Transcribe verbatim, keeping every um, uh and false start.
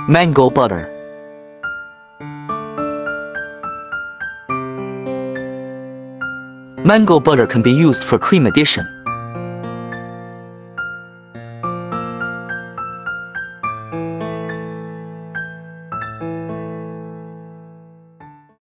Mango butter. Mango butter can be used for cream addition.